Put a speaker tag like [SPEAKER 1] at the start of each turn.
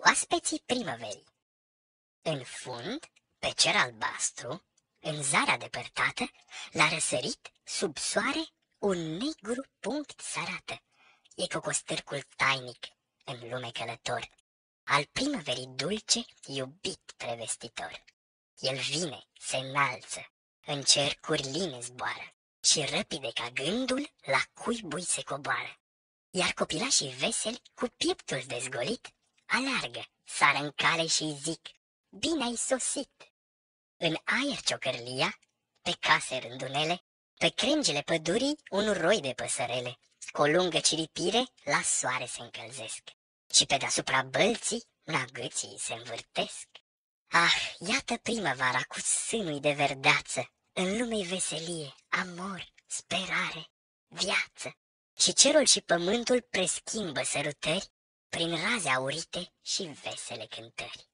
[SPEAKER 1] Oaspeții primăverii. În fund, pe cer albastru, în zarea depărtată, la răsărit, sub soare, un negru punct s-arată. E cocostârcul tainic, în lume călător, al primăverii dulce, iubit prevestitor. El vine, se înalță, în cer curline zboară și repede ca gândul la cuibui se coboară. Iar copilașii veseli, cu pieptul dezgolit, alargă, sară în cale și zic, bine ai sosit! În aer ciocărlia, pe case rândunele, pe crengile pădurii un roi de păsărele, cu o lungă ciripire la soare se încălzesc și pe deasupra bălții nagâții se învârtesc. Ah, iată primăvara cu sânui de verdeață, în lume-i veselie, amor, sperare, viață. Și cerul și pământul preschimbă sărutări prin raze aurite și vesele cântări.